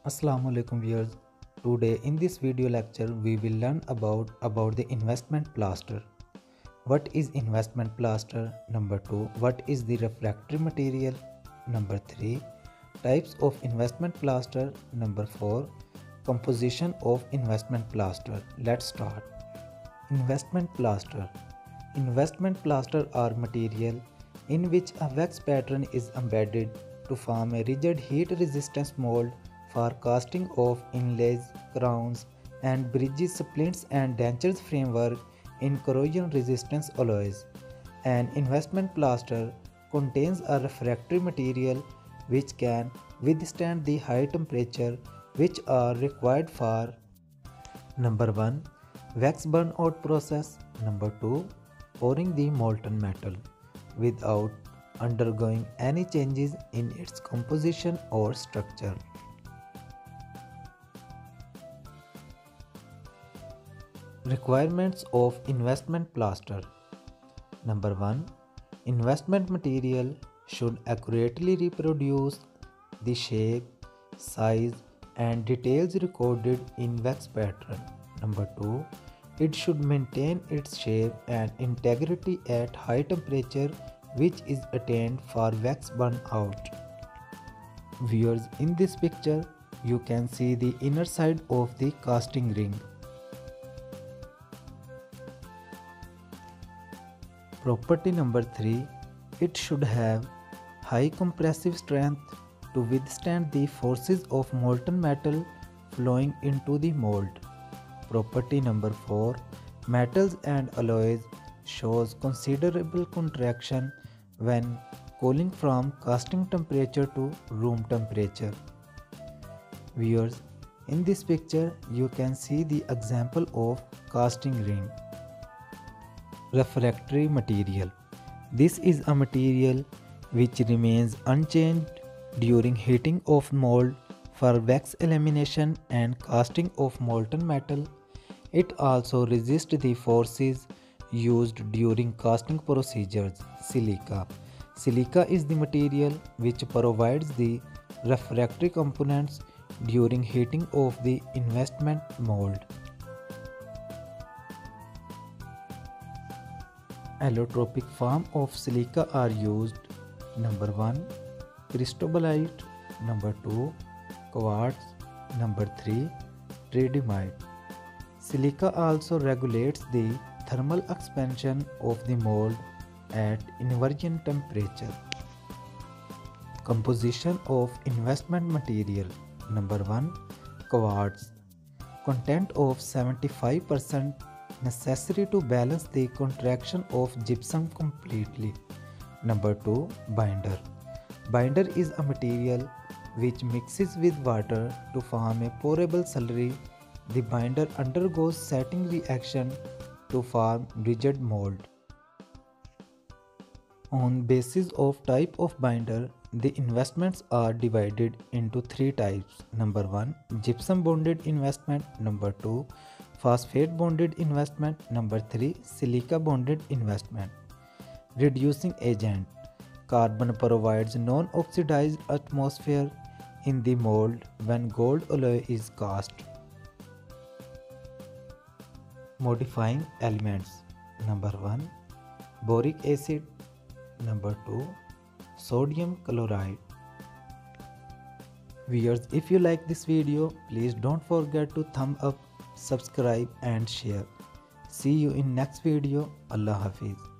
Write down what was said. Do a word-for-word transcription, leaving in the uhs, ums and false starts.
Assalamu alaikum viewers. Today in this video lecture we will learn about about the investment plaster. What is investment plaster? Number two. What is the refractory material? Number three. Types of investment plaster. Number four. Composition of investment plaster. Let's start. Investment plaster. Investment plaster are material in which a wax pattern is embedded to form a rigid heat resistance mold for casting of inlays, crowns, and bridges, splints, and dentures framework in corrosion resistance alloys. An investment plaster contains a refractory material which can withstand the high temperature which are required for number one. Wax burnout process. Number two. Pouring the molten metal without undergoing any changes in its composition or structure. Requirements of investment plaster. Number one. Investment material should accurately reproduce the shape, size, and details recorded in wax pattern. Number two. It should maintain its shape and integrity at high temperature which is attained for wax burnout. Viewers, in this picture you can see the inner side of the casting ring. Property number three. It should have high compressive strength to withstand the forces of molten metal flowing into the mold. Property number four. Metals and alloys shows considerable contraction when cooling from casting temperature to room temperature. Viewers, in this picture you can see the example of casting ring. Refractory material. This is a material which remains unchanged during heating of mold for wax elimination and casting of molten metal. It also resists the forces used during casting procedures. Silica. Silica is the material which provides the refractory components during heating of the investment mold. Allotropic form of silica are used. Number one. Cristobalite. Number two. Quartz. Number three. Tridymite. Silica also regulates the thermal expansion of the mold at inversion temperature. Composition of investment material. Number one. Quartz. Content of seventy-five percent necessary to balance the contraction of gypsum completely. Number two. Binder. Binder is a material which mixes with water to form a pourable slurry. The binder undergoes setting reaction to form rigid mold. On basis of type of binder, the investments are divided into three types. Number one. Gypsum bonded investment. Number two. Phosphate bonded investment. Number three. Silica bonded investment. Reducing agent. Carbon provides non-oxidized atmosphere in the mold when gold alloy is cast. Modifying elements. Number one. Boric acid. Number two. Sodium chloride. Viewers, if you like this video, please don't forget to thumb up, subscribe and share. See you in next video. Allah Hafiz.